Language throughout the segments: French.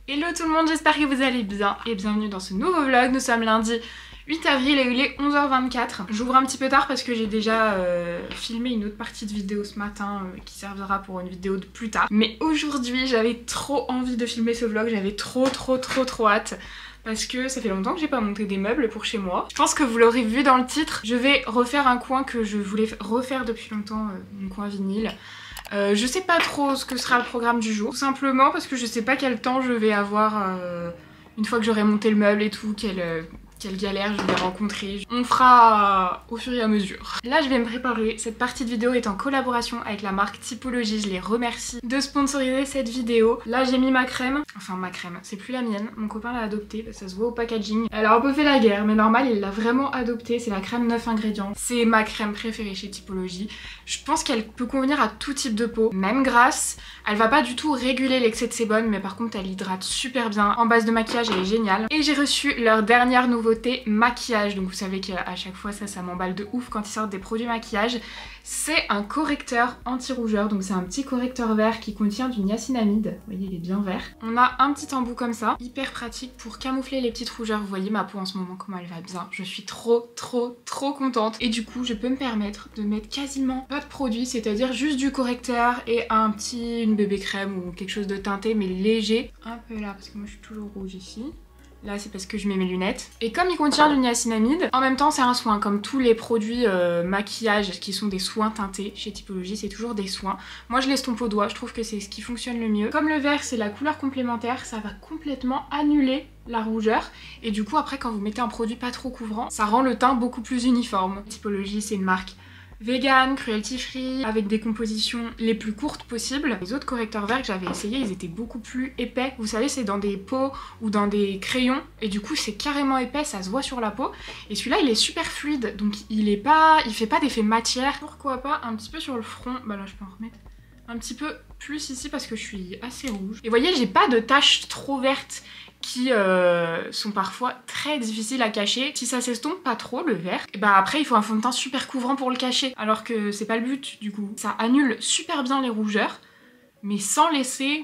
Hello tout le monde, j'espère que vous allez bien et bienvenue dans ce nouveau vlog. Nous sommes lundi 8 avril et il est 11h24. J'ouvre un petit peu tard parce que j'ai déjà filmé une autre partie de vidéo ce matin qui servira pour une vidéo de plus tard. Mais aujourd'hui j'avais trop envie de filmer ce vlog, j'avais trop hâte. Parce que ça fait longtemps que j'ai pas monté des meubles pour chez moi. Je pense que vous l'aurez vu dans le titre, je vais refaire un coin que je voulais refaire depuis longtemps, mon coin vinyle. Je sais pas trop ce que sera le programme du jour, tout simplement parce que je sais pas quel temps je vais avoir une fois que j'aurai monté le meuble et tout, quelle galère je vais rencontrer. On fera au fur et à mesure. Là je vais me préparer, cette partie de vidéo est en collaboration avec la marque Typologie, je les remercie de sponsoriser cette vidéo. Là j'ai mis ma crème, enfin ma crème, c'est plus la mienne, mon copain l'a adoptée, ça se voit au packaging. Elle a un peu fait la guerre mais normal, il l'a vraiment adoptée, c'est la crème 9 ingrédients. C'est ma crème préférée chez Typologie. Je pense qu'elle peut convenir à tout type de peau, même grasse. Elle va pas du tout réguler l'excès de sébum mais par contre elle hydrate super bien. En base de maquillage elle est géniale. Et j'ai reçu leur dernière nouveauté maquillage, donc vous savez qu'à chaque fois ça m'emballe de ouf quand ils sortent des produits maquillage. C'est un correcteur anti-rougeur, donc c'est un petit correcteur vert qui contient du niacinamide. Vous voyez il est bien vert. On a un petit embout comme ça, hyper pratique pour camoufler les petites rougeurs. Vous voyez ma peau en ce moment comment elle va bien. Je suis trop contente. Et du coup je peux me permettre de mettre quasiment pas de produit, c'est-à-dire juste du correcteur et une bébé crème ou quelque chose de teinté mais léger. Un peu là parce que moi je suis toujours rouge ici. Là c'est parce que je mets mes lunettes. Et comme il contient du niacinamide, en même temps c'est un soin. Comme tous les produits maquillage qui sont des soins teintés chez Typologie, c'est toujours des soins. Moi je l'estompe au doigt, je trouve que c'est ce qui fonctionne le mieux. Comme le vert c'est la couleur complémentaire, ça va complètement annuler la rougeur. Et du coup après quand vous mettez un produit pas trop couvrant, ça rend le teint beaucoup plus uniforme. Typologie c'est une marque vegan, cruelty free, avec des compositions les plus courtes possibles. Les autres correcteurs verts que j'avais essayé, ils étaient beaucoup plus épais. Vous savez, c'est dans des pots ou dans des crayons, et du coup c'est carrément épais, ça se voit sur la peau. Et celui-là, il est super fluide, donc il fait pas d'effet matière. Pourquoi pas un petit peu sur le front, bah là je peux en remettre un petit peu plus ici parce que je suis assez rouge. Et vous voyez, j'ai pas de taches trop vertes qui sont parfois très difficiles à cacher. Si ça s'estompe pas trop le vert, et bah après il faut un fond de teint super couvrant pour le cacher, alors que c'est pas le but du coup. Ça annule super bien les rougeurs mais sans laisser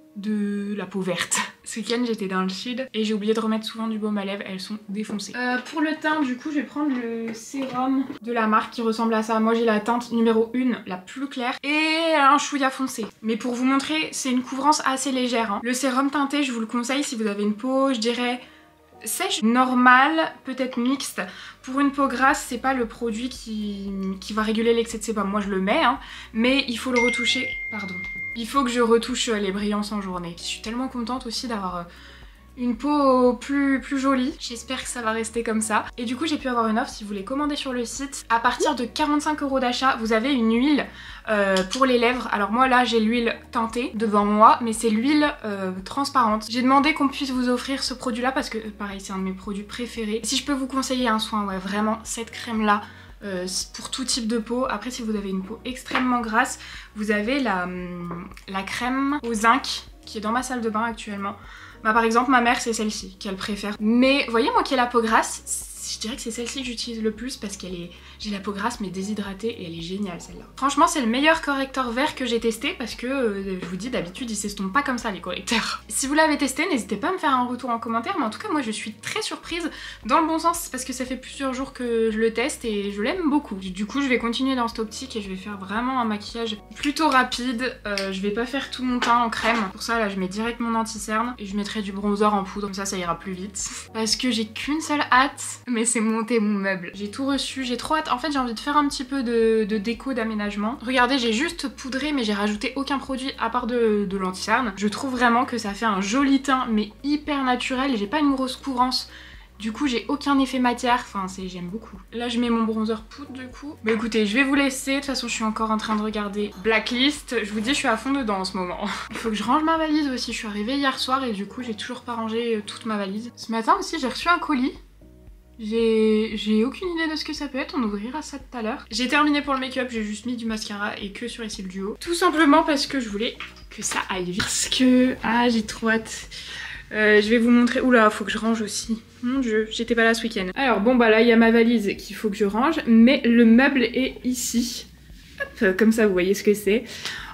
de la peau verte. Ce week-end j'étais dans le sud et j'ai oublié de remettre souvent du baume à lèvres, elles sont défoncées. Pour le teint du coup je vais prendre le sérum de la marque qui ressemble à ça. Moi j'ai la teinte numéro 1, la plus claire, et un chouïa foncé. Mais pour vous montrer, c'est une couvrance assez légère, hein. Le sérum teinté je vous le conseille si vous avez une peau, je dirais sèche, normale, peut-être mixte. Pour une peau grasse, c'est pas le produit qui va réguler l'excès de sébum. Moi je le mets, hein, mais il faut le retoucher, pardon. Il faut que je retouche les brillances en journée. Je suis tellement contente aussi d'avoir une peau plus jolie. J'espère que ça va rester comme ça. Et du coup j'ai pu avoir une offre si vous voulez commander sur le site. À partir de 45 € d'achat, vous avez une huile pour les lèvres. Alors moi là j'ai l'huile teintée devant moi, mais c'est l'huile transparente. J'ai demandé qu'on puisse vous offrir ce produit là parce que pareil c'est un de mes produits préférés. Si je peux vous conseiller un soin, ouais vraiment cette crème là, pour tout type de peau. Après si vous avez une peau extrêmement grasse, vous avez la crème au zinc qui est dans ma salle de bain actuellement. Bah par exemple ma mère c'est celle-ci qu'elle préfère. Mais vous voyez moi qui ai la peau grasse, je dirais que c'est celle-ci que j'utilise le plus parce j'ai la peau grasse mais déshydratée et elle est géniale celle-là. Franchement c'est le meilleur correcteur vert que j'ai testé parce que je vous dis d'habitude ils s'estompent pas comme ça les correcteurs. Si vous l'avez testé n'hésitez pas à me faire un retour en commentaire, mais en tout cas moi je suis très surprise dans le bon sens parce que ça fait plusieurs jours que je le teste et je l'aime beaucoup. Du coup je vais continuer dans cette optique et je vais faire vraiment un maquillage plutôt rapide. Je vais pas faire tout mon teint en crème. Pour ça là je mets direct mon anti-cerne et je mettrai du bronzer en poudre, comme ça ira plus vite. Parce que j'ai qu'une seule hâte, mais c'est monter mon meuble. J'ai tout reçu, j'ai trop hâte. En fait j'ai envie de faire un petit peu de déco, d'aménagement. Regardez j'ai juste poudré mais j'ai rajouté aucun produit à part de l'anti-cerne. Je trouve vraiment que ça fait un joli teint mais hyper naturel. J'ai pas une grosse couvrance. Du coup j'ai aucun effet matière, enfin j'aime beaucoup. Là je mets mon bronzer poudre du coup. Bah écoutez je vais vous laisser, de toute façon je suis encore en train de regarder Blacklist. Je vous dis je suis à fond dedans en ce moment. Il faut que je range ma valise aussi, je suis arrivée hier soir et du coup j'ai toujours pas rangé toute ma valise. Ce matin aussi j'ai reçu un colis. J'ai aucune idée de ce que ça peut être, on ouvrira ça tout à l'heure. J'ai terminé pour le make-up, j'ai juste mis du mascara et que sur les cils du haut. Tout simplement parce que je voulais que ça aille vite. Parce que... ah j'ai trop hâte. Je vais vous montrer... oula faut que je range aussi. Mon dieu, j'étais pas là ce week-end. Alors bon bah là il y a ma valise qu'il faut que je range, mais le meuble est ici. Hop, comme ça vous voyez ce que c'est.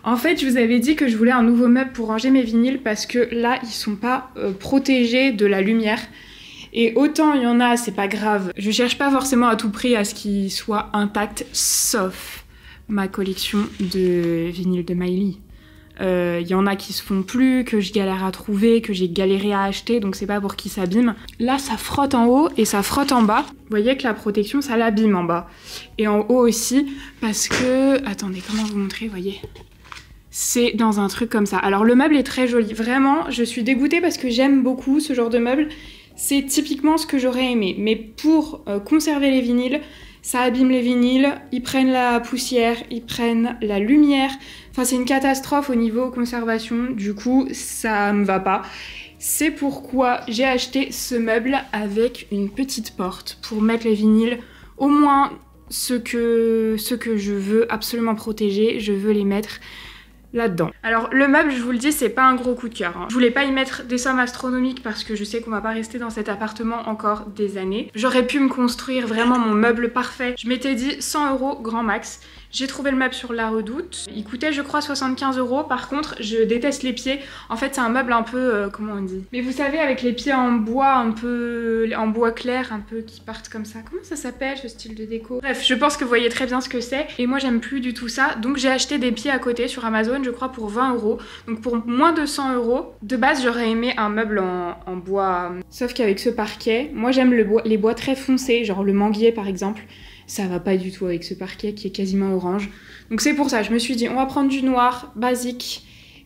En fait, je vous avais dit que je voulais un nouveau meuble pour ranger mes vinyles parce que là, ils sont pas protégés de la lumière. Et autant il y en a, c'est pas grave. Je cherche pas forcément à tout prix à ce qu'ils soient intacts, sauf ma collection de vinyles de Miley. Il y en a qui se font plus, que je galère à trouver, que j'ai galéré à acheter, donc c'est pas pour qu'ils s'abîment. Là, ça frotte en haut et ça frotte en bas. Vous voyez que la protection, ça l'abîme en bas. Et en haut aussi, parce que... Attendez, comment vous montrer, vous voyez ? C'est dans un truc comme ça. Alors le meuble est très joli. Vraiment, je suis dégoûtée parce que j'aime beaucoup ce genre de meuble. C'est typiquement ce que j'aurais aimé. Mais pour conserver les vinyles, ça abîme les vinyles, ils prennent la poussière, ils prennent la lumière. Enfin, c'est une catastrophe au niveau conservation. Du coup, ça me va pas. C'est pourquoi j'ai acheté ce meuble avec une petite porte pour mettre les vinyles. Au moins, ce que je veux absolument protéger, je veux les mettre là-dedans. Alors le meuble, je vous le dis, c'est pas un gros coup de cœur. Je voulais pas y mettre des sommes astronomiques parce que je sais qu'on va pas rester dans cet appartement encore des années. J'aurais pu me construire vraiment mon meuble parfait. Je m'étais dit 100 € grand max. J'ai trouvé le meuble sur La Redoute. Il coûtait, je crois, 75 €. Par contre, je déteste les pieds. En fait, c'est un meuble un peu... comment on dit ? Mais vous savez, avec les pieds en bois, un peu... en bois clair, un peu qui partent comme ça. Comment ça s'appelle, ce style de déco ? Bref, je pense que vous voyez très bien ce que c'est. Et moi, j'aime plus du tout ça. Donc, j'ai acheté des pieds à côté sur Amazon, je crois, pour 20 €. Donc, pour moins de 100 €. De base, j'aurais aimé un meuble en bois. Sauf qu'avec ce parquet, moi, j'aime les bois très foncés, genre le manguier, par exemple. Ça va pas du tout avec ce parquet qui est quasiment orange. Donc c'est pour ça, je me suis dit, on va prendre du noir, basique.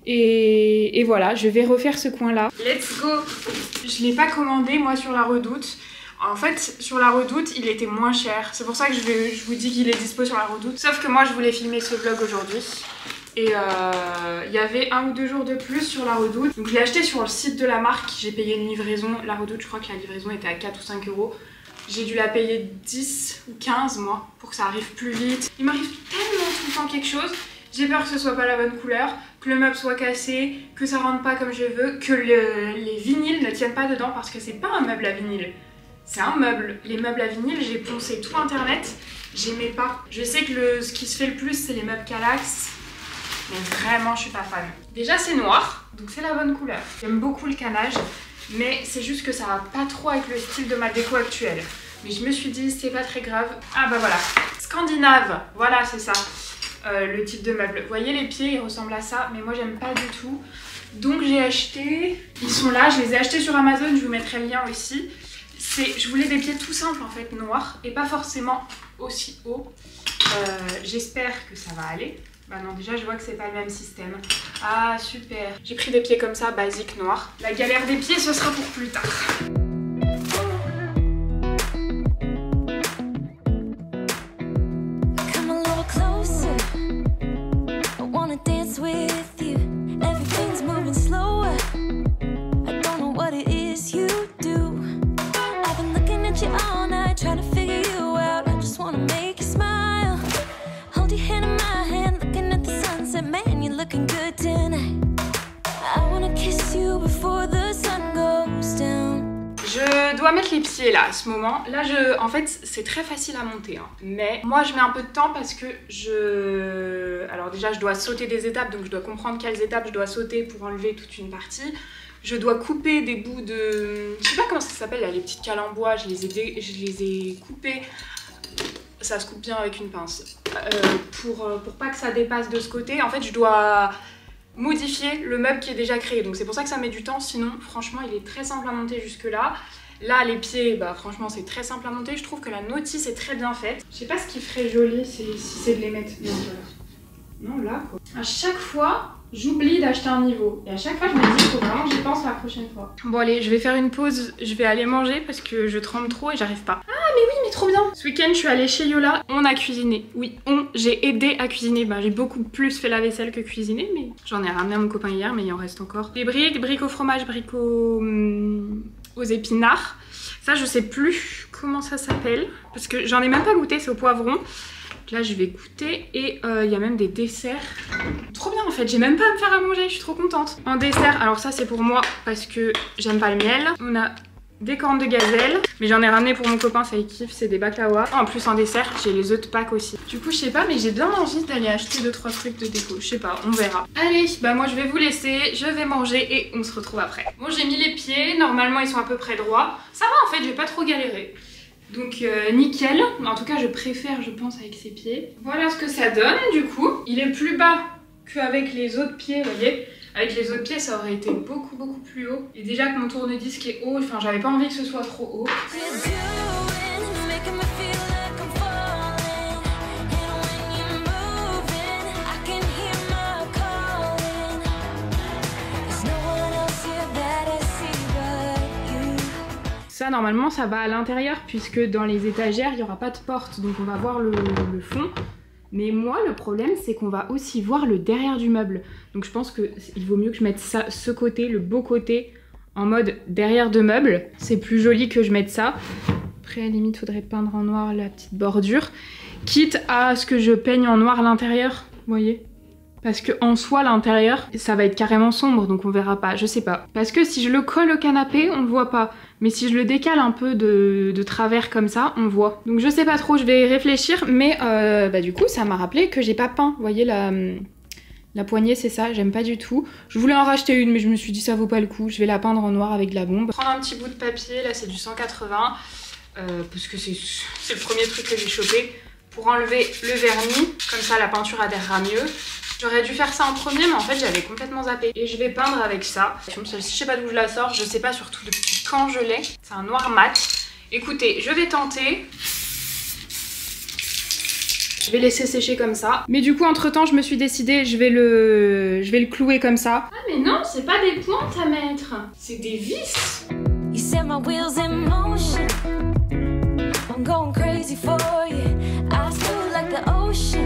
Et voilà, je vais refaire ce coin-là. Let's go! Je l'ai pas commandé, moi, sur La Redoute. En fait, sur La Redoute, il était moins cher. C'est pour ça que je vous dis qu'il est dispo sur La Redoute. Sauf que moi, je voulais filmer ce vlog aujourd'hui. Et il y avait 1 ou 2 jours de plus sur La Redoute. Donc je l'ai acheté sur le site de la marque. J'ai payé une livraison. La Redoute, je crois que la livraison était à 4 ou 5 €. J'ai dû la payer 10 ou 15 moi pour que ça arrive plus vite. Il m'arrive tellement tout le temps quelque chose. J'ai peur que ce soit pas la bonne couleur, que le meuble soit cassé, que ça rentre pas comme je veux, que les vinyles ne tiennent pas dedans parce que c'est pas un meuble à vinyle. C'est un meuble. Les meubles à vinyle, j'ai poncé tout internet. J'aimais pas. Je sais que ce qui se fait le plus, c'est les meubles Kallax. Mais vraiment, je suis pas fan. Déjà, c'est noir, donc c'est la bonne couleur. J'aime beaucoup le canage. Mais c'est juste que ça va pas trop avec le style de ma déco actuelle. Mais je me suis dit, c'est pas très grave. Ah bah voilà, scandinave, voilà c'est ça, le type de meuble. Vous voyez les pieds, ils ressemblent à ça, mais moi j'aime pas du tout. Donc j'ai acheté, ils sont là, je les ai achetés sur Amazon, je vous mettrai le lien aussi. Je voulais des pieds tout simples en fait, noirs, et pas forcément aussi hauts. J'espère que ça va aller. Bah non, déjà je vois que c'est pas le même système. Ah super. J'ai pris des pieds comme ça, basiques, noirs. La galère des pieds, ce sera pour plus tard. Je dois mettre les pieds là à ce moment. Là, en fait, c'est très facile à monter. Hein. Mais moi, je mets un peu de temps parce que alors déjà, je dois sauter des étapes. Donc, je dois comprendre quelles étapes je dois sauter pour enlever toute une partie. Je dois couper des bouts de... Je sais pas comment ça s'appelle, là, les petites cales en bois. Je les ai coupées. Ça se coupe bien avec une pince. Pour pas que ça dépasse de ce côté. En fait, je dois modifier le meuble qui est déjà créé, donc c'est pour ça que ça met du temps. Sinon franchement il est très simple à monter jusque là. Les pieds, bah franchement c'est très simple à monter. Je trouve que la notice est très bien faite. Je sais pas ce qui ferait joli si c'est de les mettre bien non là quoi. À chaque fois j'oublie d'acheter un niveau et à chaque fois je me dis qu'il faut vraiment que j'y pense la prochaine fois. Bon allez, je vais faire une pause, je vais aller manger parce que je tremble trop et j'arrive pas. Ah mais oui, mais trop bien. Ce week-end je suis allée chez Yola, on a cuisiné. Oui, j'ai aidé à cuisiner. Bah j'ai beaucoup plus fait la vaisselle que cuisiner, mais j'en ai ramené à mon copain hier, mais il en reste encore. Des briques au fromage, briques aux épinards. Ça je sais plus comment ça s'appelle parce que j'en ai même pas goûté, c'est au poivron. Là je vais goûter et il y a même des desserts. Trop bien en fait, j'ai même pas à me faire à manger, je suis trop contente. En dessert, alors ça c'est pour moi parce que j'aime pas le miel. On a des cornes de gazelle, mais j'en ai ramené pour mon copain, ça il kiffe, c'est des baklawa. En plus en dessert, j'ai les œufs de Pâques aussi. Du coup, je sais pas, mais j'ai bien envie d'aller acheter 2-3 trucs de déco, je sais pas, on verra. Allez, bah moi je vais vous laisser, je vais manger et on se retrouve après. Bon, j'ai mis les pieds, normalement ils sont à peu près droits. Ça va en fait, je vais pas trop galérer. Donc nickel, en tout cas je préfère je pense avec ces pieds. Voilà ce que ça donne du coup. Il est plus bas qu'avec les autres pieds, vous voyez. Avec les autres pieds ça aurait été beaucoup plus haut. Et déjà que mon tourne-disque est haut, enfin j'avais pas envie que ce soit trop haut. Ça normalement ça va à l'intérieur puisque dans les étagères il n'y aura pas de porte, donc on va voir le fond. Mais moi le problème c'est qu'on va aussi voir le derrière du meuble. Donc je pense qu'il vaut mieux que je mette ça, ce côté, le beau côté, en mode derrière de meuble. C'est plus joli que je mette ça. Après à la limite faudrait peindre en noir la petite bordure. Quitte à ce que je peigne en noir l'intérieur, vous voyez. Parce que en soi l'intérieur ça va être carrément sombre donc on verra pas, je sais pas. Parce que si je le colle au canapé on le voit pas. Mais si je le décale un peu de travers comme ça, on voit. Donc je sais pas trop, je vais réfléchir. Mais bah du coup ça m'a rappelé que j'ai pas peint. Vous voyez la poignée c'est ça, j'aime pas du tout. Je voulais en racheter une mais je me suis dit ça vaut pas le coup. Je vais la peindre en noir avec de la bombe. Prendre un petit bout de papier, là c'est du 180. Parce que c'est le premier truc que j'ai chopé. Pour enlever le vernis, comme ça la peinture adhérera mieux. J'aurais dû faire ça en premier mais en fait j'avais complètement zappé. Et je vais peindre avec ça. Celle-ci je sais pas d'où je la sors, je sais pas surtout depuis quand je l'ai. C'est un noir mat. Écoutez, je vais tenter. Je vais laisser sécher comme ça. Mais du coup entre temps je me suis décidée, je vais le clouer comme ça. Ah mais non, c'est pas des pointes à mettre, c'est des vis. You set my wheels in motion. I'm going crazy for you. I feel like the ocean.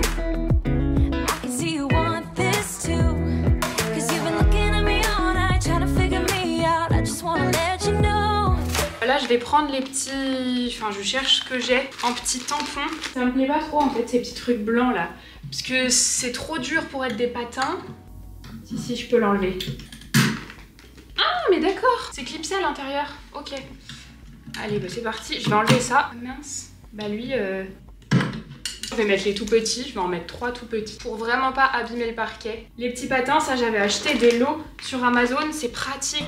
Là je vais prendre les petits, enfin je cherche ce que j'ai en petits tampons. Ça me plaît pas trop en fait ces petits trucs blancs là. Parce que c'est trop dur pour être des patins. Si je peux l'enlever. Ah mais d'accord, c'est clipsé à l'intérieur, ok. Allez bah c'est parti, je vais enlever ça. Mince, bah lui je vais mettre les tout petits, je vais en mettre 3 tout petits pour vraiment pas abîmer le parquet. Les petits patins, ça j'avais acheté des lots sur Amazon, c'est pratique.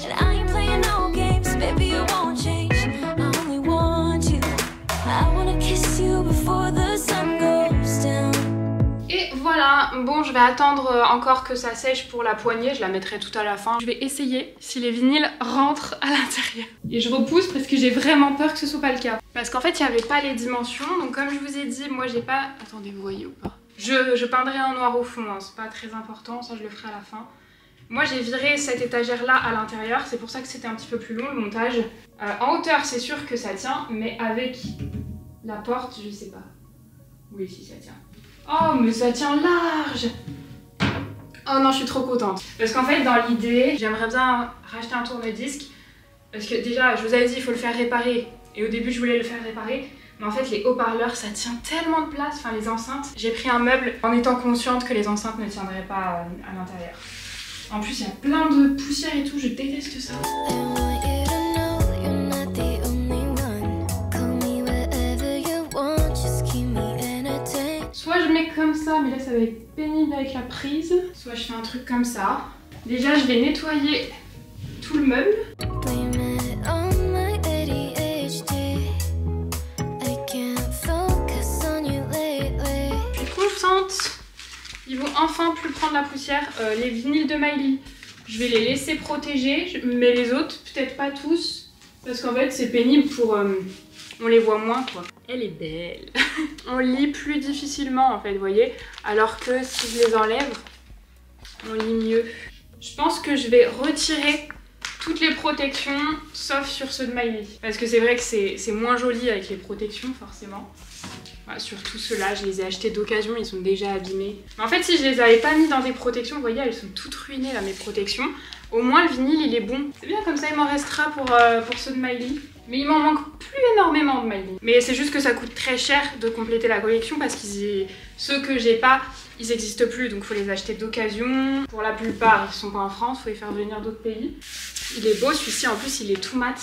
Et voilà, bon je vais attendre encore que ça sèche pour la poignée, je la mettrai tout à la fin. Je vais essayer si les vinyles rentrent à l'intérieur. Et je repousse parce que j'ai vraiment peur que ce soit pas le cas. Parce qu'en fait il n'y avait pas les dimensions, donc comme je vous ai dit, moi j'ai pas... Attendez, vous voyez ou pas? Je peindrai en noir au fond, hein. C'est pas très important, ça je le ferai à la fin. Moi j'ai viré cette étagère là à l'intérieur, c'est pour ça que c'était un petit peu plus long le montage. En hauteur c'est sûr que ça tient, mais avec la porte je sais pas. Oui si ça tient. Oh mais ça tient large. Oh non je suis trop contente. Parce qu'en fait dans l'idée j'aimerais bien racheter un tourne-disque. Parce que déjà je vous avais dit il faut le faire réparer. Et au début je voulais le faire réparer. Mais en fait les haut-parleurs ça tient tellement de place, enfin les enceintes. J'ai pris un meuble en étant consciente que les enceintes ne tiendraient pas à l'intérieur. En plus il y a plein de poussière et tout, je déteste ça. Soit je mets comme ça, mais là ça va être pénible avec la prise. Soit je fais un truc comme ça. Déjà je vais nettoyer tout le meuble. Je suis contente. Ils vont enfin plus prendre la poussière. Les vinyles de Miley, je vais les laisser protéger, mais les autres peut-être pas tous. Parce qu'en fait c'est pénible pour... on les voit moins quoi. Elle est belle. On lit plus difficilement en fait, vous voyez. Alors que si je les enlève, on lit mieux. Je pense que je vais retirer toutes les protections, sauf sur ceux de Miley. Parce que c'est vrai que c'est moins joli avec les protections forcément. Voilà, surtout ceux-là, je les ai achetés d'occasion, ils sont déjà abîmés. Mais en fait si je les avais pas mis dans des protections, vous voyez, elles sont toutes ruinées là mes protections. Au moins le vinyle il est bon. C'est bien comme ça il m'en restera pour ceux de Miley. Mais il m'en manque plus énormément de Miley. Mais c'est juste que ça coûte très cher de compléter la collection parce que ceux que j'ai pas, ils n'existent plus. Donc il faut les acheter d'occasion. Pour la plupart, ils sont pas en France, il faut les faire venir d'autres pays. Il est beau celui-ci, en plus il est tout mat.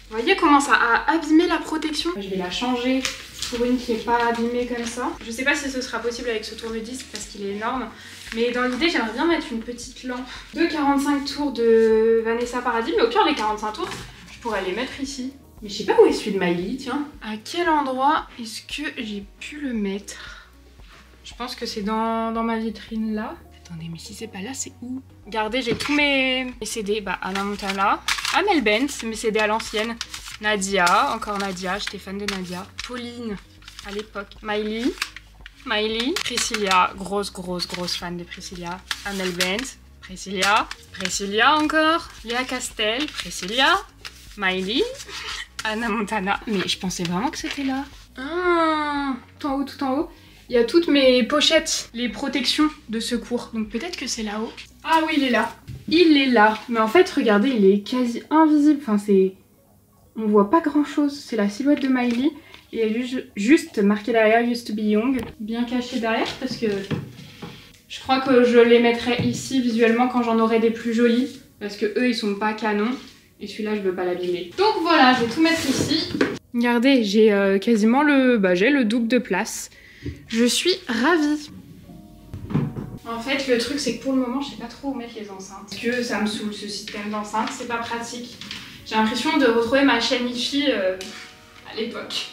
Vous voyez comment ça a abîmé la protection? Je vais la changer pour une qui n'est pas abîmée comme ça. Je sais pas si ce sera possible avec ce tourne-disque parce qu'il est énorme. Mais dans l'idée, j'aimerais bien mettre une petite lampe de 45 tours de Vanessa Paradis. Mais au pire, les 45 tours, je pourrais les mettre ici. Mais je sais pas où est celui de Miley, tiens. À quel endroit est-ce que j'ai pu le mettre? Je pense que c'est dans ma vitrine là. Attendez, mais si c'est pas là, c'est où? Regardez, j'ai tous mes CD. Bah, Hannah Montana, Amel Bent, mes CD à l'ancienne. Nadia, encore Nadia, j'étais fan de Nadia. Pauline, à l'époque. Miley, Priscilla, grosse fan de Priscilla. Amel Bent, Priscilla encore. Léa Castel, Priscilla, Miley, Hannah Montana. Mais je pensais vraiment que c'était là. Ah, tout en haut. Il y a toutes mes pochettes, les protections de secours. Donc peut-être que c'est là-haut. Ah oui, il est là. Il est là. Mais en fait, regardez, il est quasi invisible. Enfin, c'est... On voit pas grand-chose. C'est la silhouette de Miley. Et elle est juste marquée derrière Used to be Young. Bien caché derrière parce que... Je crois que je les mettrai ici visuellement quand j'en aurai des plus jolis. Parce que eux, ils sont pas canons. Et celui-là, je veux pas l'abîmer. Donc voilà, je vais tout mettre ici. Regardez, j'ai quasiment j'ai le double de place. Je suis ravie. En fait, le truc, c'est que pour le moment, je sais pas trop où mettre les enceintes. Parce que ça me saoule, ce système d'enceinte, c'est pas pratique. J'ai l'impression de retrouver ma chaîne hi-fi à l'époque.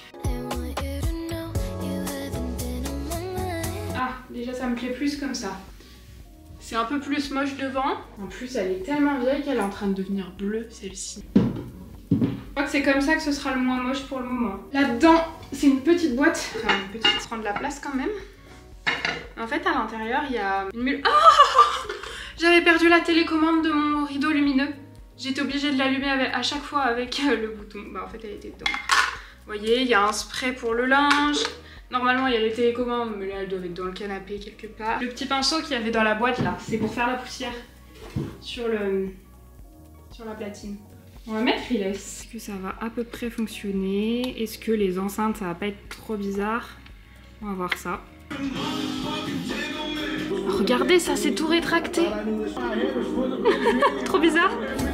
Ah, déjà, ça me plaît plus comme ça. C'est un peu plus moche devant. En plus, elle est tellement vieille qu'elle est en train de devenir bleue, celle-ci. Je crois que c'est comme ça que ce sera le moins moche pour le moment. Là-dedans, c'est une petite boîte. Enfin, une petite, ça prend de la place quand même. En fait, à l'intérieur, il y a une mule. Oh, j'avais perdu la télécommande de mon rideau lumineux. J'étais obligée de l'allumer à chaque fois avec le bouton. Bah, en fait, elle était dedans. Vous voyez, il y a un spray pour le linge. Normalement, il y a les télécommandes, mais là, elles doivent être dans le canapé quelque part. Le petit pinceau qu'il y avait dans la boîte, là, c'est pour faire la poussière sur la platine. On va mettre Riles. Est-ce que ça va à peu près fonctionner? Est-ce que les enceintes, ça va pas être trop bizarre? On va voir ça. Regardez, ça s'est tout rétracté. Trop bizarre.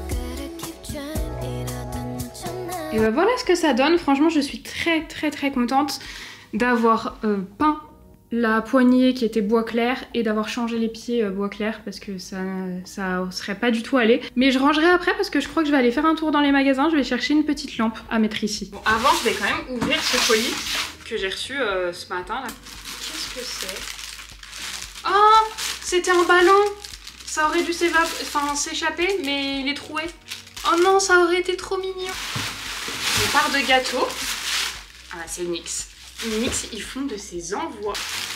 Et ben voilà ce que ça donne. Franchement, je suis très contente d'avoir peint la poignée qui était bois clair et d'avoir changé les pieds bois clair parce que ça serait pas du tout allé. Mais je rangerai après parce que je crois que je vais aller faire un tour dans les magasins. Je vais chercher une petite lampe à mettre ici. Bon, avant, je vais quand même ouvrir ce colis que j'ai reçu ce matin là. Qu'est-ce que c'est? Oh, c'était un ballon. Ça aurait dû s'échapper, mais il est troué. Oh non, ça aurait été trop mignon. Une part de gâteau. Ah, c'est NYX. NYX, ils font de ces envois.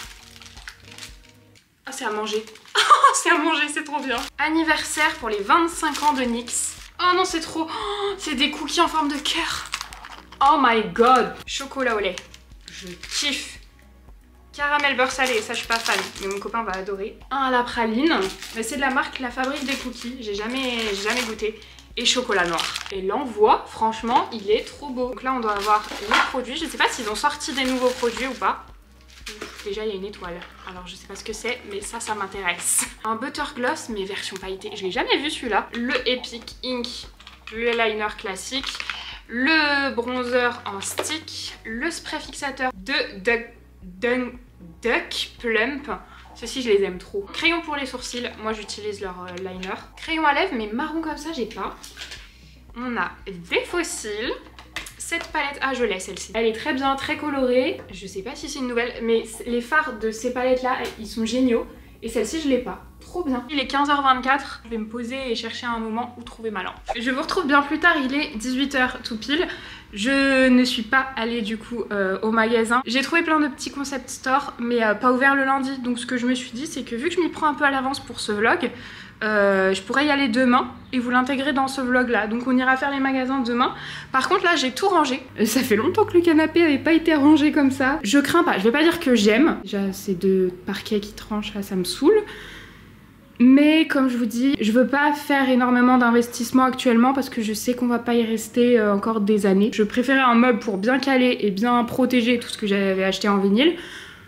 Ah, c'est à manger. C'est à manger, c'est trop bien. Anniversaire pour les 25 ans de NYX. Oh non, c'est trop. Oh, c'est des cookies en forme de cœur. Oh my god. Chocolat au lait. Je kiffe. Caramel beurre salé, ça je suis pas fan, mais mon copain va adorer. Un à la praline. C'est de la marque La Fabrique des Cookies. J'ai jamais goûté. Et chocolat noir. Et l'envoi, franchement, il est trop beau. Donc là, on doit avoir les produits. Je sais pas s'ils ont sorti des nouveaux produits ou pas. Déjà, il y a une étoile. Alors, je sais pas ce que c'est, mais ça m'intéresse. Un butter gloss, mais version pailletée. Je l'ai jamais vu celui-là. Le Epic Ink, le liner classique, le bronzer en stick, le spray fixateur de Duck Plump. Ceux-ci, je les aime trop. Crayon pour les sourcils, moi j'utilise leur liner. Crayon à lèvres, mais marron comme ça, j'ai pas. On a des fossiles. Cette palette, ah je l'ai celle-ci. Elle est très bien, très colorée. Je sais pas si c'est une nouvelle, mais les fards de ces palettes-là, ils sont géniaux. Et celle-ci, je l'ai pas. Trop bien. Il est 15h24. Je vais me poser et chercher un moment où trouver ma lampe. Je vous retrouve bien plus tard, il est 18h tout pile. Je ne suis pas allée du coup au magasin. J'ai trouvé plein de petits concept stores, mais pas ouvert le lundi. Donc ce que je me suis dit, c'est que vu que je m'y prends un peu à l'avance pour ce vlog, je pourrais y aller demain et vous l'intégrer dans ce vlog là. Donc on ira faire les magasins demain. Par contre là j'ai tout rangé. Ça fait longtemps que le canapé avait pas été rangé comme ça. Je crains pas, je vais pas dire que j'aime. Déjà ces deux parquets qui tranchent là, ça me saoule. Mais comme je vous dis, je veux pas faire énormément d'investissement actuellement parce que je sais qu'on va pas y rester encore des années. Je préférais un meuble pour bien caler et bien protéger tout ce que j'avais acheté en vinyle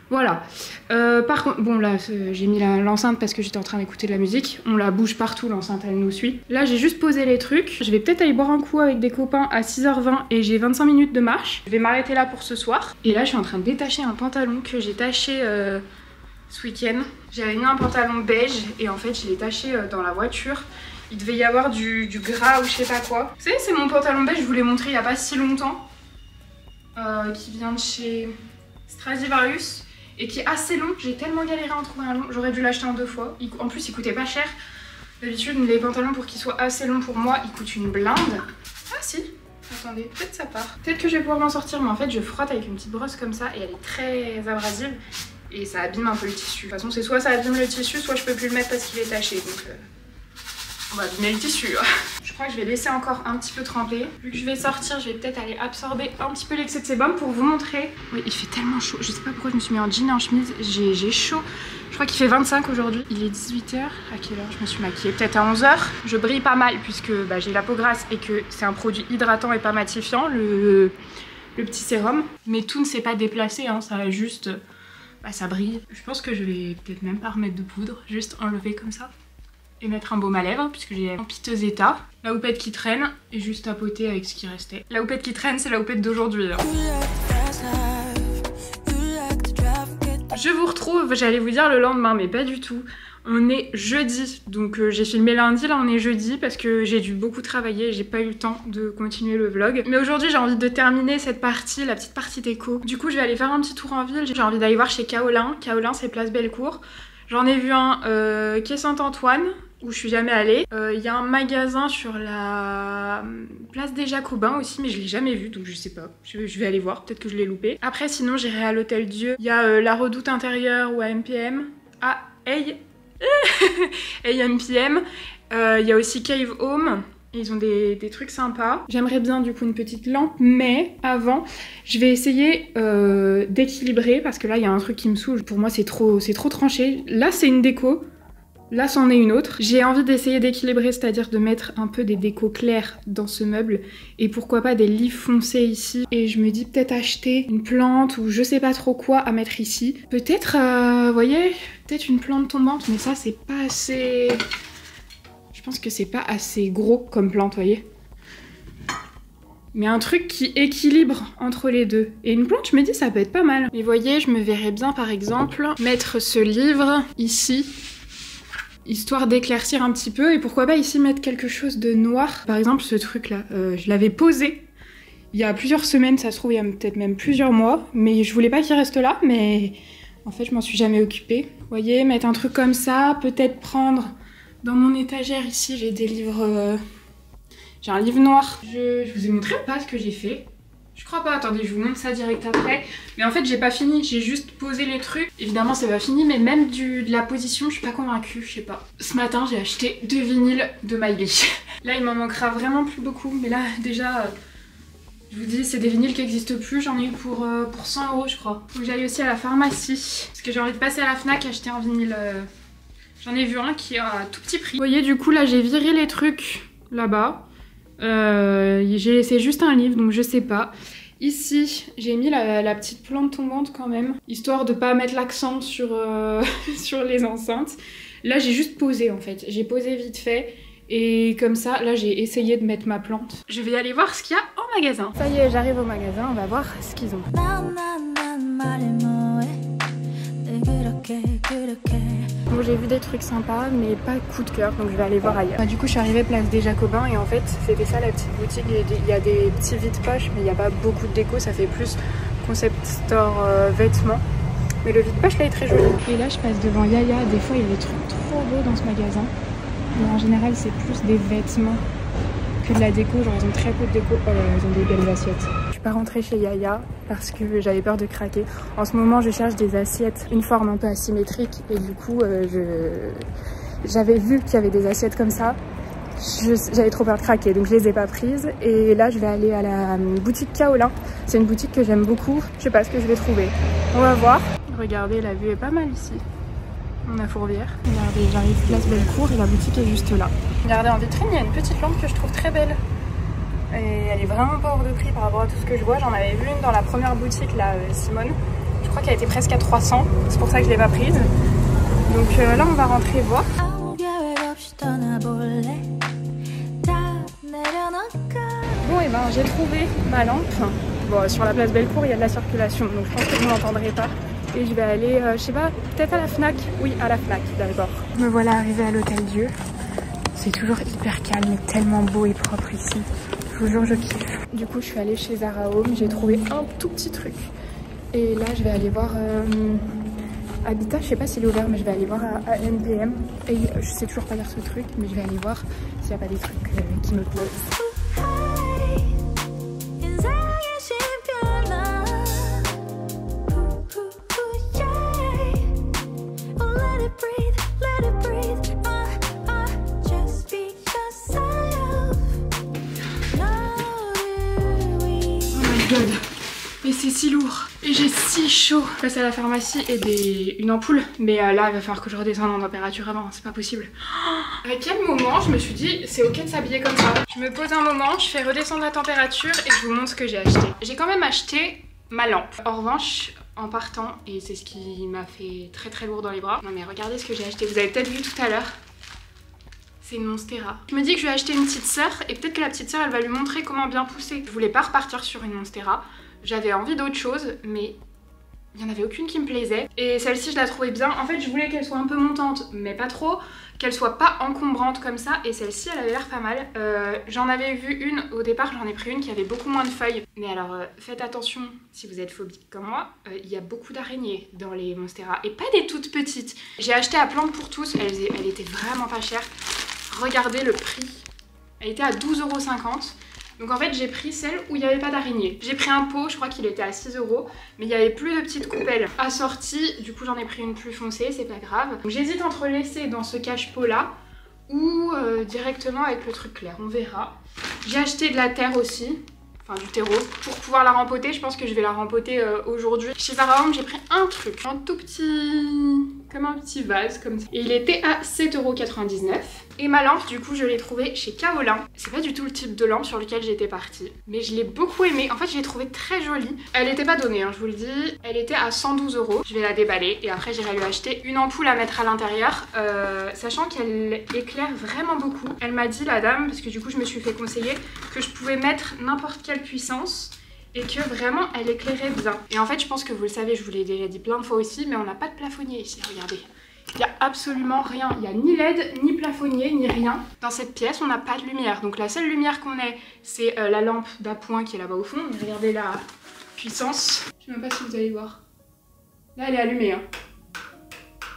Voilà. Par contre, bon là j'ai mis l'enceinte parce que j'étais en train d'écouter de la musique. On la bouge partout, l'enceinte elle nous suit. Là j'ai juste posé les trucs. Je vais peut-être aller boire un coup avec des copains à 6h20 et j'ai 25 minutes de marche. Je vais m'arrêter là pour ce soir. Et là je suis en train de détacher un pantalon que j'ai taché ce week-end. J'avais mis un pantalon beige et en fait je l'ai taché dans la voiture. Il devait y avoir du gras ou je sais pas quoi. Vous savez, c'est mon pantalon beige, je vous l'ai montré il y a pas si longtemps. Qui vient de chez Stradivarius. Et qui est assez long, j'ai tellement galéré à en trouver un long, j'aurais dû l'acheter en 2 fois. En plus il coûtait pas cher. D'habitude les pantalons pour qu'ils soient assez longs pour moi, ils coûtent une blinde. Ah si, attendez, peut-être ça part. Peut-être que je vais pouvoir m'en sortir, mais en fait je frotte avec une petite brosse comme ça et elle est très abrasive. Et ça abîme un peu le tissu. De toute façon c'est soit ça abîme le tissu, soit je peux plus le mettre parce qu'il est taché. Donc on va abîmer le tissu. Je crois que je vais laisser encore un petit peu tremper. Vu que je vais sortir, je vais peut-être aller absorber un petit peu l'excès de sébum pour vous montrer. Oui, il fait tellement chaud. Je sais pas pourquoi je me suis mis en jean et en chemise. J'ai chaud. Je crois qu'il fait 25 aujourd'hui. Il est 18h. À quelle heure je me suis maquillée? Peut-être à 11h. Je brille pas mal puisque j'ai la peau grasse et que c'est un produit hydratant et pas matifiant, le petit sérum. Mais tout ne s'est pas déplacé, hein. Ça a juste... ça brille. Je pense que je vais peut-être même pas remettre de poudre. Juste enlever comme ça. Et mettre un baume à lèvres puisque j'ai un piteux état. La houppette qui traîne et juste tapoter avec ce qui restait. La houppette qui traîne, c'est la houppette d'aujourd'hui. Je vous retrouve, j'allais vous dire le lendemain mais pas du tout. On est jeudi, donc j'ai filmé lundi, là on est jeudi parce que j'ai dû beaucoup travailler et j'ai pas eu le temps de continuer le vlog. Mais aujourd'hui j'ai envie de terminer cette partie, la petite partie déco. Du coup je vais aller faire un petit tour en ville, j'ai envie d'aller voir chez Kaolin. Kaolin c'est place Bellecour. J'en ai vu un quai Saint-Antoine, où je suis jamais allée. Il y a un magasin sur la place des Jacobins aussi, mais je l'ai jamais vu, donc je sais pas. Je vais aller voir, peut-être que je l'ai loupé. Après, sinon, j'irai à l'Hôtel Dieu. Il y a la Redoute intérieure ou à MPM. Ah, hey MPM. Il y a aussi Cave Home. Ils ont des trucs sympas. J'aimerais bien du coup une petite lampe, mais avant, je vais essayer d'équilibrer parce que là, il y a un truc qui me saoule. Pour moi, c'est trop tranché. Là, c'est une déco. Là, c'en est une autre. J'ai envie d'essayer d'équilibrer, c'est-à-dire de mettre un peu des décos clairs dans ce meuble et pourquoi pas des livres foncés ici. Et je me dis peut-être acheter une plante ou je sais pas trop quoi à mettre ici. Peut-être, vous voyez, peut-être une plante tombante, mais ça, c'est pas assez... Je pense que c'est pas assez gros comme plante, vous voyez. Mais un truc qui équilibre entre les deux. Et une plante, je me dis, ça peut être pas mal. Mais vous voyez, je me verrais bien, par exemple, mettre ce livre ici, histoire d'éclaircir un petit peu. Et pourquoi pas ici mettre quelque chose de noir. Par exemple, ce truc-là, je l'avais posé il y a plusieurs semaines, ça se trouve, il y a peut-être même plusieurs mois. Mais je voulais pas qu'il reste là, mais en fait, je m'en suis jamais occupée. Vous voyez, mettre un truc comme ça, peut-être prendre... Dans mon étagère ici, j'ai des livres... J'ai un livre noir. Je vous ai montré pas ce que j'ai fait. Je crois pas, attendez, je vous montre ça direct après. Mais en fait, j'ai pas fini, j'ai juste posé les trucs. Évidemment, c'est pas fini, mais même de la position, je suis pas convaincue, je sais pas. Ce matin, j'ai acheté 2 vinyles de Miley. Là, il m'en manquera vraiment plus beaucoup. Mais là, déjà, je vous dis, c'est des vinyles qui n'existent plus. J'en ai eu pour 100 €, je crois. Faut que j'aille aussi à la pharmacie. Parce que j'ai envie de passer à la Fnac acheter un vinyle... J'en ai vu un qui est à tout petit prix. Vous voyez, du coup, là, j'ai viré les trucs là-bas. J'ai laissé juste un livre, donc je sais pas. Ici, j'ai mis la petite plante tombante quand même, histoire de pas mettre l'accent sur, sur les enceintes. Là, j'ai juste posé, en fait. J'ai posé vite fait. Et comme ça, là, j'ai essayé de mettre ma plante. Je vais aller voir ce qu'il y a en magasin. Ça y est, j'arrive au magasin. On va voir ce qu'ils ont. Bon, j'ai vu des trucs sympas mais pas coup de cœur, donc je vais aller voir ailleurs. Du coup je suis arrivée place des Jacobins et en fait c'était ça la petite boutique. Il y a des petits vide-poches mais il n'y a pas beaucoup de déco, ça fait plus concept store vêtements. Mais le vide-poche là est très joli. Et là je passe devant Yaya, des fois il y a des trucs trop beaux dans ce magasin. Mais en général c'est plus des vêtements que de la déco, genre ils ont très peu de déco. Oh là là, ils ont des belles assiettes. Je suis pas rentrée chez Yaya parce que j'avais peur de craquer. En ce moment je cherche des assiettes, une forme un peu asymétrique et du coup j'avais vu qu'il y avait des assiettes comme ça. J'avais trop peur de craquer donc je les ai pas prises et là je vais aller à la boutique Kaolin. C'est une boutique que j'aime beaucoup, je sais pas ce que je vais trouver. On va voir. Regardez, la vue est pas mal ici. On a Fourvière. Regardez, j'arrive place Bellecour et la boutique est juste là. Regardez, en vitrine, il y a une petite lampe que je trouve très belle. Et elle est vraiment pas hors de prix par rapport à tout ce que je vois. J'en avais vu une dans la première boutique, là, Simone. Je crois qu'elle était presque à 300, c'est pour ça que je l'ai pas prise. Donc là on va rentrer voir. Bon et ben j'ai trouvé ma lampe. Bon sur la place Bellecour il y a de la circulation donc je pense que vous n'entendrez pas. Et je vais aller, je sais pas, peut-être à la Fnac. Oui, à la Fnac d'abord. Me voilà arrivée à l'Hôtel Dieu. C'est toujours hyper calme et tellement beau et propre ici. Je vous jure, je kiffe. Du coup, je suis allée chez Zara Home. J'ai trouvé un tout petit truc. Et là, je vais aller voir Habitat. Je sais pas s'il est ouvert, mais je vais aller voir à NPM. Et je sais toujours pas dire ce truc, mais je vais aller voir s'il n'y a pas des trucs qui me plaisent. Mais c'est si lourd et j'ai si chaud. Je passe à la pharmacie et une ampoule. Mais là il va falloir que je redescende en température avant, c'est pas possible. À quel moment je me suis dit c'est ok de s'habiller comme ça. Je me pose un moment, je fais redescendre la température et je vous montre ce que j'ai acheté. J'ai quand même acheté ma lampe. En revanche, en partant, et c'est ce qui m'a fait très très lourd dans les bras. Non mais regardez ce que j'ai acheté, vous avez peut-être vu tout à l'heure. C'est une Monstera. Je me dis que je vais acheter une petite sœur et peut-être que la petite sœur elle va lui montrer comment bien pousser. Je voulais pas repartir sur une Monstera. J'avais envie d'autre chose, mais il n'y en avait aucune qui me plaisait. Et celle-ci, je la trouvais bien. En fait, je voulais qu'elle soit un peu montante, mais pas trop. Qu'elle soit pas encombrante comme ça. Et celle-ci, elle avait l'air pas mal. J'en avais vu une, au départ, j'en ai pris une qui avait beaucoup moins de feuilles. Mais alors, faites attention, si vous êtes phobique comme moi, il y a beaucoup d'araignées dans les Monstera. Et pas des toutes petites. J'ai acheté à Plantes pour tous, elle était vraiment pas chère. Regardez le prix. Elle était à 12,50 €. Donc en fait j'ai pris celle où il n'y avait pas d'araignée. J'ai pris un pot, je crois qu'il était à 6 €, mais il n'y avait plus de petites coupelles assorties. Du coup j'en ai pris une plus foncée, c'est pas grave. J'hésite entre laisser dans ce cache-pot là ou directement avec le truc clair, on verra. J'ai acheté de la terre aussi, enfin du terreau, pour pouvoir la rempoter. Je pense que je vais la rempoter aujourd'hui. Chez Zara Home j'ai pris un truc, un tout petit... comme un petit vase comme ça. Et il était à 7,99 €. Et ma lampe, du coup, je l'ai trouvée chez Kaolin. C'est pas du tout le type de lampe sur lequel j'étais partie, mais je l'ai beaucoup aimée. En fait, je l'ai trouvée très jolie. Elle était pas donnée, hein, je vous le dis. Elle était à 112 €. Je vais la déballer et après, j'irai lui acheter une ampoule à mettre à l'intérieur, sachant qu'elle éclaire vraiment beaucoup. Elle m'a dit, la dame, parce que du coup, je me suis fait conseiller, que je pouvais mettre n'importe quelle puissance et que vraiment, elle éclairait bien. Et en fait, je pense que vous le savez, je vous l'ai déjà dit plein de fois aussi, mais on n'a pas de plafonnier ici, regardez. Il n'y a absolument rien, il n'y a ni LED, ni plafonnier, ni rien. Dans cette pièce, on n'a pas de lumière. Donc la seule lumière qu'on ait, c'est la lampe d'appoint qui est là-bas au fond. Regardez la puissance. Je ne sais même pas si vous allez voir. Là, elle est allumée. Hein. Voyez ?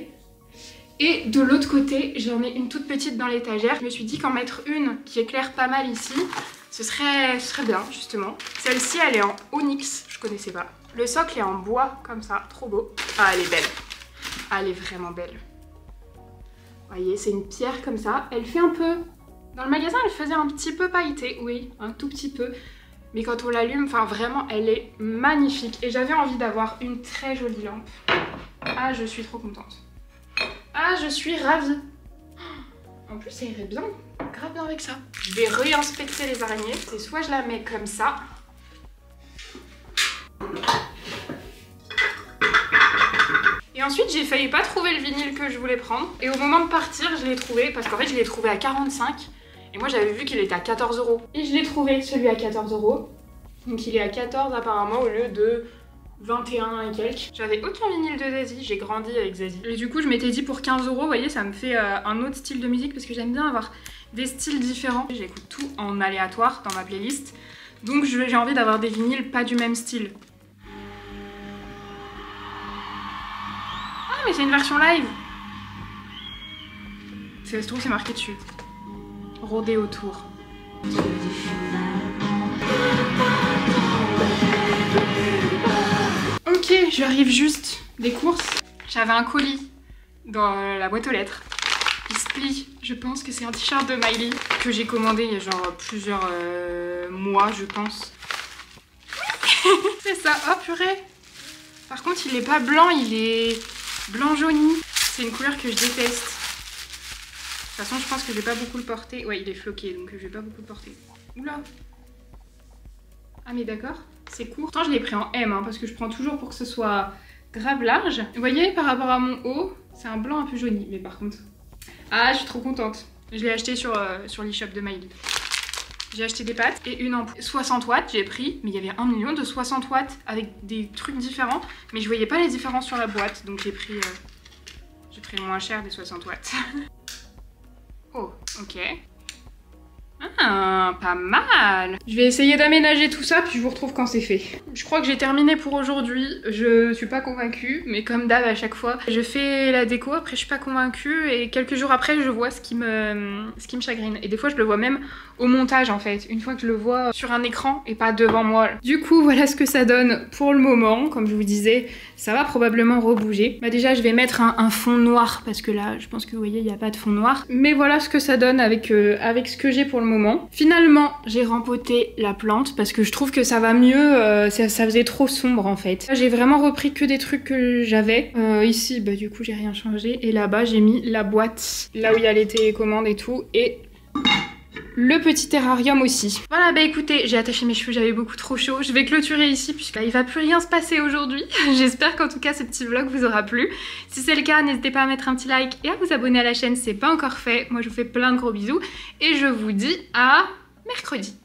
Et de l'autre côté, j'en ai une toute petite dans l'étagère. Je me suis dit qu'en mettre une qui éclaire pas mal ici, ce serait bien, justement. Celle-ci, elle est en onyx, je connaissais pas. Le socle est en bois, comme ça, trop beau. Ah, elle est belle. Ah, elle est vraiment belle. Vous voyez, c'est une pierre comme ça. Elle fait un peu... Dans le magasin, elle faisait un petit peu pailleté. Oui, un tout petit peu. Mais quand on l'allume, enfin vraiment, elle est magnifique. Et j'avais envie d'avoir une très jolie lampe. Ah, je suis trop contente. Ah, je suis ravie. En plus, ça irait bien, grave bien avec ça. Je vais réinspecter les araignées. C'est soit je la mets comme ça. Et ensuite, j'ai failli pas trouver le vinyle que je voulais prendre. Et au moment de partir, je l'ai trouvé. Parce qu'en fait, je l'ai trouvé à 45. Et moi, j'avais vu qu'il était à 14 €. Et je l'ai trouvé, celui à 14 €. Donc il est à 14 apparemment au lieu de 21 et quelques. J'avais aucun vinyle de Zazie, j'ai grandi avec Zazie. Et du coup, je m'étais dit pour 15 €, vous voyez, ça me fait un autre style de musique. Parce que j'aime bien avoir des styles différents. J'écoute tout en aléatoire dans ma playlist. Donc j'ai envie d'avoir des vinyles pas du même style. Mais c'est une version live. Ça se trouve, c'est marqué dessus. Rôder autour. Ok, j'arrive juste des courses. J'avais un colis dans la boîte aux lettres. Il se plie. Je pense que c'est un t-shirt de Miley que j'ai commandé il y a genre plusieurs mois, je pense. C'est ça. Oh purée. Par contre, il est pas blanc, il est... blanc jauni, c'est une couleur que je déteste. De toute façon, je pense que je vais pas beaucoup le porter. Ouais, il est floqué, donc je vais pas beaucoup le porter. Oula. Ah mais d'accord, c'est court. Pourtant je l'ai pris en M hein, parce que je prends toujours pour que ce soit grave large. Vous voyez par rapport à mon haut, c'est un blanc un peu jauni. Mais par contre... Ah, je suis trop contente. Je l'ai acheté sur l'e-shop de Maïli. J'ai acheté des pâtes et une ampoule. 60 watts j'ai pris, mais il y avait 1 million de 60 watts avec des trucs différents. Mais je voyais pas les différences sur la boîte, donc j'ai pris le moins cher des 60 watts. Oh, ok. Ah, pas mal. Je vais essayer d'aménager tout ça, puis je vous retrouve quand c'est fait. Je crois que j'ai terminé pour aujourd'hui. Je suis pas convaincue, mais comme d'hab à chaque fois, je fais la déco, après je suis pas convaincue, et quelques jours après, je vois ce qui me chagrine. Et des fois, je le vois même au montage, en fait. Une fois que je le vois sur un écran et pas devant moi. Du coup, voilà ce que ça donne pour le moment. Comme je vous disais, ça va probablement rebouger. Bah déjà, je vais mettre un fond noir, parce que là, je pense que vous voyez, il n'y a pas de fond noir. Mais voilà ce que ça donne avec ce que j'ai pour le moment. Finalement, j'ai rempoté la plante parce que je trouve que ça va mieux, ça faisait trop sombre en fait. J'ai vraiment repris que des trucs que j'avais. Ici, bah du coup, j'ai rien changé. Et là-bas, j'ai mis la boîte, là où il y a les télécommandes et tout. Et le petit terrarium aussi. Voilà, bah écoutez, j'ai attaché mes cheveux, j'avais beaucoup trop chaud. Je vais clôturer ici puisque il va plus rien se passer aujourd'hui. J'espère qu'en tout cas ce petit vlog vous aura plu. Si c'est le cas, n'hésitez pas à mettre un petit like et à vous abonner à la chaîne si c'est pas encore fait. Moi je vous fais plein de gros bisous et je vous dis à mercredi.